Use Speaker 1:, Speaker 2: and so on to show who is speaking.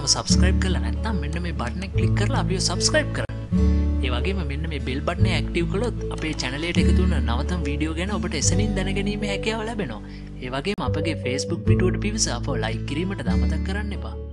Speaker 1: අප සබස්ක්‍රයිබ් කරලා නැත්නම් මෙන්න මේ බටන් එක ක්ලික් කරලා අපිව සබස්ක්‍රයිබ් කරන්න. ඒ වගේම මෙන්න මේ බෙල් බටන් එක ඇක්ටිව් කළොත් අපේ channel එකට එකතු වෙන නවතම වීඩියෝ ගැන ඔබට එසනින් දැනගැනීමේ හැකියාව ලැබෙනවා. ඒ වගේම අපගේ Facebook පිටුවට පිවිස අපව like කිරීමට අමතක කරන්න එපා.